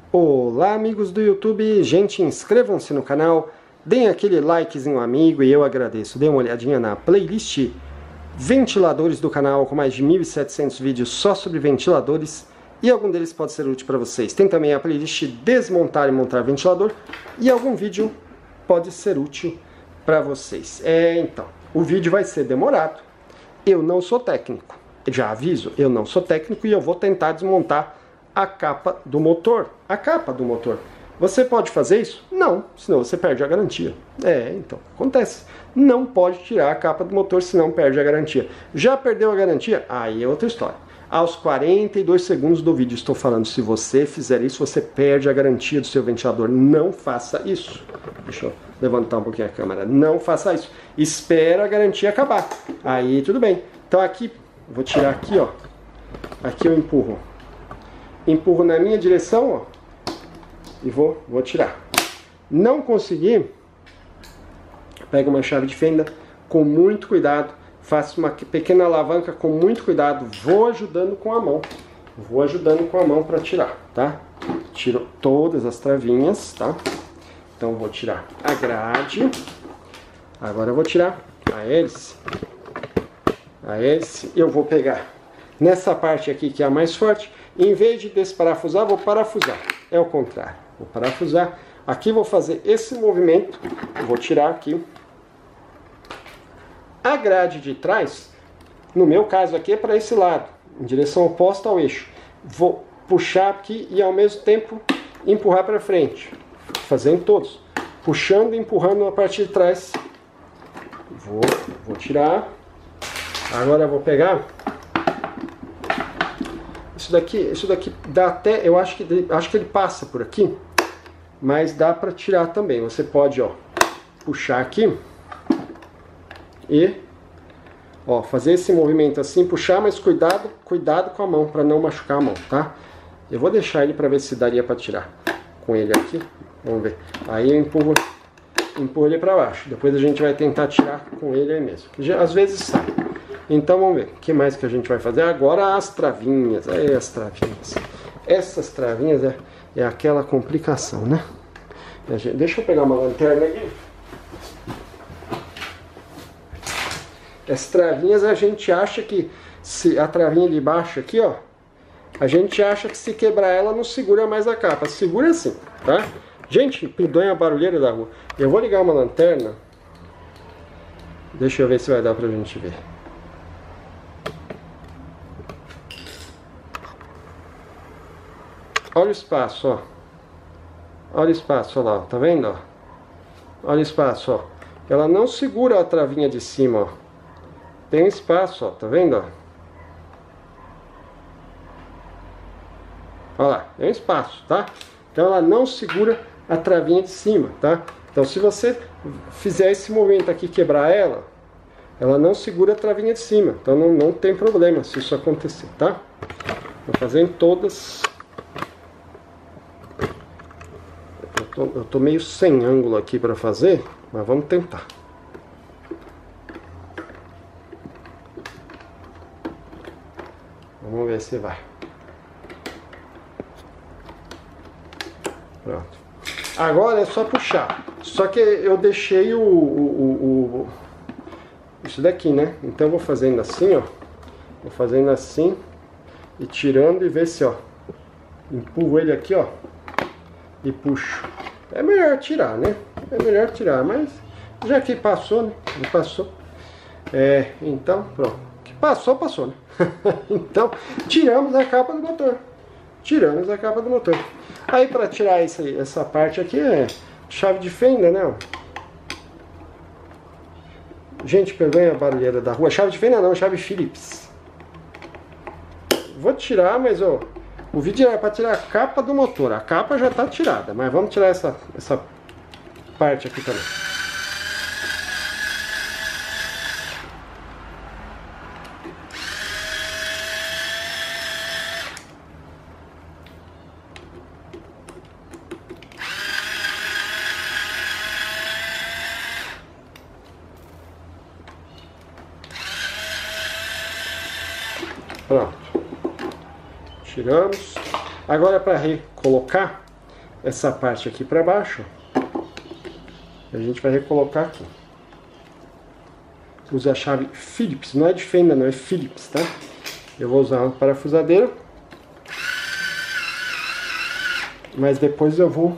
Olá, amigos do YouTube, gente, inscrevam-se no canal, deem aquele likezinho amigo e eu agradeço. Dê uma olhadinha na playlist ventiladores do canal com mais de 1.700 vídeos só sobre ventiladores e algum deles pode ser útil para vocês. Tem também a playlist desmontar e montar ventilador e algum vídeo pode ser útil para vocês. Então, o vídeo vai ser demorado, eu não sou técnico, já aviso, eu não sou técnico e eu vou tentar desmontar a capa do motor. A capa do motor. Você pode fazer isso? Não, senão você perde a garantia. Então, acontece. Não pode tirar a capa do motor, senão perde a garantia. Já perdeu a garantia? Aí é outra história. Aos 42 segundos do vídeo estou falando, se você fizer isso, você perde a garantia do seu ventilador. Não faça isso. Deixa eu levantar um pouquinho a câmera. Não faça isso. Espera a garantia acabar. Aí tudo bem. Então aqui, vou tirar aqui, ó. Aqui eu empurro. Empurro na minha direção, ó, e vou tirar. Não consegui, pego uma chave de fenda com muito cuidado, faço uma pequena alavanca com muito cuidado, vou ajudando com a mão para tirar, tá? Tiro todas as travinhas, tá? Então vou tirar a grade, agora eu vou tirar a hélice, eu vou pegar nessa parte aqui que é a mais forte. Em vez de desparafusar, vou parafusar. É o contrário. Vou parafusar. Aqui vou fazer esse movimento. Vou tirar aqui. A grade de trás, no meu caso aqui, é para esse lado, em direção oposta ao eixo. Vou puxar aqui e ao mesmo tempo empurrar para frente. Fazendo todos. Puxando e empurrando a parte de trás. Vou tirar. Agora eu vou pegar. Isso daqui dá até, eu acho que ele passa por aqui, mas dá para tirar também. Você pode, ó, puxar aqui e, ó, fazer esse movimento assim, puxar, mas cuidado com a mão para não machucar a mão, tá? Eu vou deixar ele para ver se daria para tirar com ele aqui. Vamos ver. Aí eu empurro ele para baixo. Depois a gente vai tentar tirar com ele aí mesmo. Que às vezes sai. Então vamos ver, o que mais que a gente vai fazer? Agora as travinhas, as travinhas. Essas travinhas é aquela complicação, né? Deixa eu pegar uma lanterna aqui. As travinhas a gente acha que, se a travinha de baixo aqui, ó, a gente acha que se quebrar ela não segura mais a capa. Segura sim, tá? Gente, perdoem a barulheira da rua. Eu vou ligar uma lanterna. Deixa eu ver se vai dar pra gente ver. Olha o espaço, ó. Olha o espaço, ó lá, tá vendo, ó? Olha o espaço, ó. Ela não segura a travinha de cima, ó. Tem espaço, ó, tá vendo, ó? Olha lá, tem espaço, tá? Então ela não segura a travinha de cima, tá? Então se você fizer esse movimento aqui, quebrar ela não segura a travinha de cima. Então não tem problema se isso acontecer, tá? Vou fazer em todas. Eu tô meio sem ângulo aqui para fazer, mas vamos tentar. Vamos ver se vai. Pronto. Agora é só puxar. Só que eu deixei isso daqui, né? Então eu vou fazendo assim, ó. Vou fazendo assim e tirando e ver se, ó, empurro ele aqui, ó, e puxo. É melhor tirar, né? É melhor tirar, mas já que passou, né? Não passou. Então, pronto. Que passou, passou, né? Então, tiramos a capa do motor. Tiramos a capa do motor. Aí, para tirar essa parte aqui, é chave de fenda, né? Gente, perdoem a barulheira da rua. Chave de fenda não, chave Phillips. Vou tirar, mas, ó, o vídeo é para tirar a capa do motor. A capa já está tirada, mas vamos tirar essa parte aqui também. Pronto. Tiramos. Agora para recolocar, essa parte aqui para baixo. A gente vai recolocar aqui. Usa a chave Phillips, não é de fenda não, é Phillips, tá? Eu vou usar uma parafusadeira. Mas depois eu vou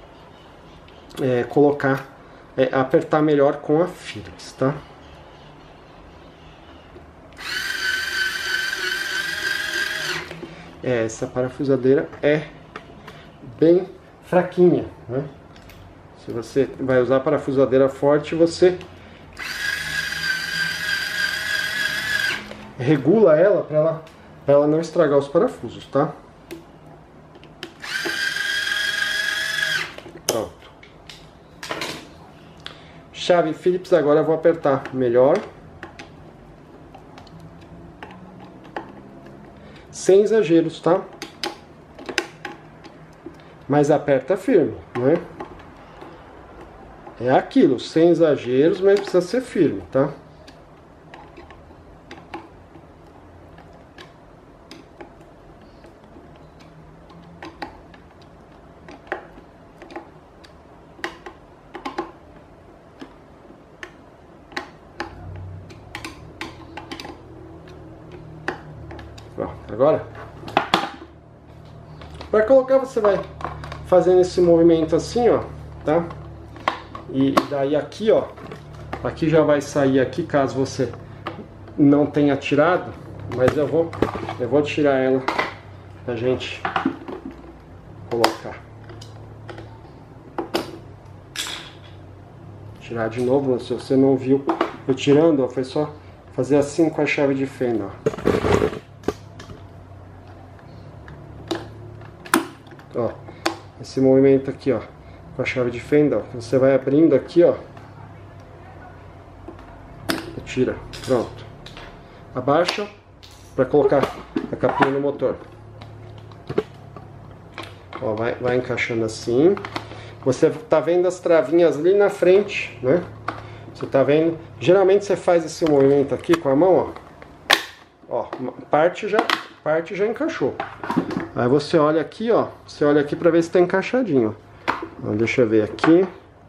apertar melhor com a Phillips, tá? Essa parafusadeira é bem fraquinha, né? Se você vai usar parafusadeira forte, você regula ela para ela não estragar os parafusos, tá? Pronto. Chave Phillips, agora eu vou apertar melhor. Sem exageros, tá? Mas aperta firme, né? É aquilo, sem exageros, mas precisa ser firme, tá? Pronto, agora, para colocar, você vai fazendo esse movimento assim, ó, tá? E daí aqui, ó, aqui já vai sair aqui, caso você não tenha tirado, mas eu vou tirar ela pra gente colocar. Tirar de novo, se você não viu eu tirando, ó, foi só fazer assim com a chave de fenda, ó. Ó, esse movimento aqui, ó, com a chave de fenda, ó, você vai abrindo aqui, ó, e tira, pronto. Abaixa para colocar a capinha no motor. Ó, vai encaixando assim. Você tá vendo as travinhas ali na frente, né? Você tá vendo? Geralmente você faz esse movimento aqui com a mão, ó. Ó, parte já encaixou. Aí você olha aqui, ó. Você olha aqui para ver se tá encaixadinho. Ó, deixa eu ver aqui.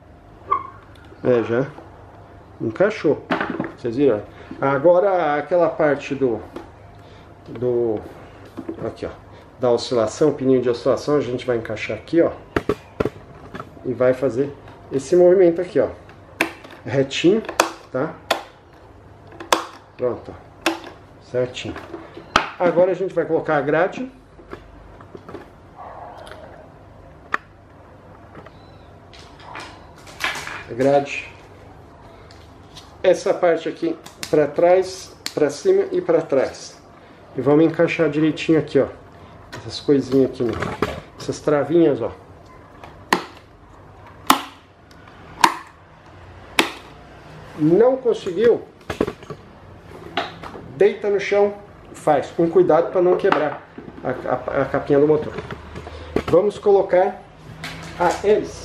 Já encaixou. Vocês viram? Agora aquela parte aqui, ó, da oscilação, pininho de oscilação, a gente vai encaixar aqui, ó. E vai fazer esse movimento aqui, ó. Retinho, tá? Pronto, ó. Certinho. Agora a gente vai colocar a grade. A grade. Essa parte aqui para trás, para cima e para trás. E vamos encaixar direitinho aqui, ó. Essas coisinhas aqui, né? Essas travinhas, ó. Não conseguiu? Deita no chão, faz com cuidado para não quebrar a capinha do motor. Vamos colocar a hélice.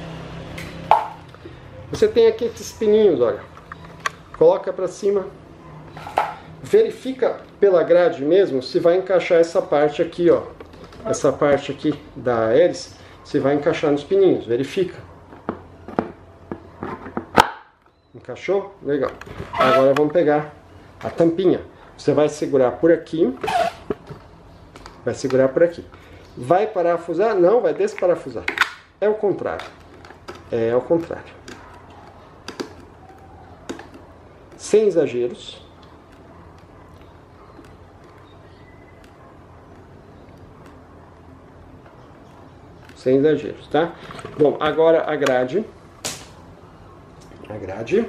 Você tem aqui esses pininhos, olha. Coloca para cima. Verifica pela grade mesmo se vai encaixar essa parte aqui, ó. Essa parte aqui da hélice, se vai encaixar nos pininhos. Verifica. Encaixou? Legal. Agora vamos pegar a tampinha. Você vai segurar por aqui. Vai segurar por aqui. Vai parafusar? Não, vai desparafusar. É o contrário. É o contrário. Sem exageros. Sem exageros, tá? Bom, agora a grade. A grade.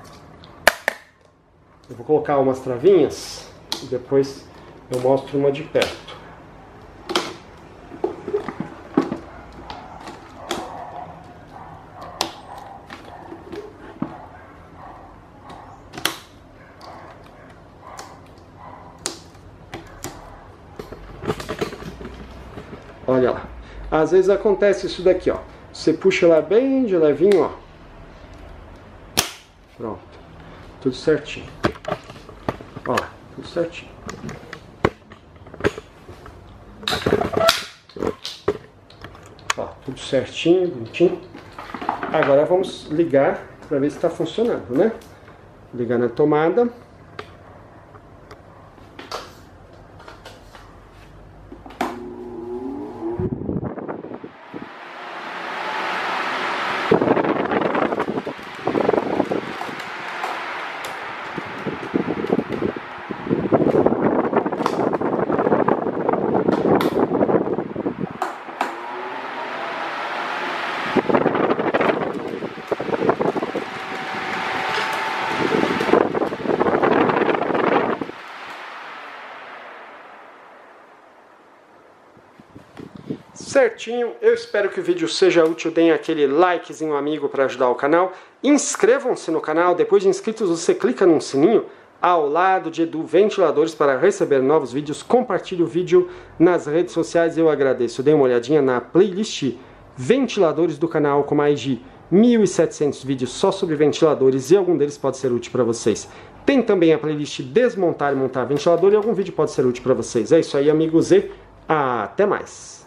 Eu vou colocar umas travinhas e depois eu mostro uma de perto. Olha lá. Às vezes acontece isso daqui, ó. Você puxa ela bem de levinho, ó. Pronto. Tudo certinho. Ó, tudo certinho. Ó, tudo certinho, bonitinho. Agora vamos ligar para ver se está funcionando, né? Ligar na tomada. Certinho, eu espero que o vídeo seja útil, deem aquele likezinho amigo para ajudar o canal, inscrevam-se no canal, depois de inscritos você clica no sininho ao lado de Edu Ventiladores para receber novos vídeos, compartilhe o vídeo nas redes sociais, eu agradeço, dê uma olhadinha na playlist Ventiladores do canal com mais de 1.700 vídeos só sobre ventiladores e algum deles pode ser útil para vocês. Tem também a playlist Desmontar e Montar Ventilador e algum vídeo pode ser útil para vocês. É isso aí, amigos, e até mais!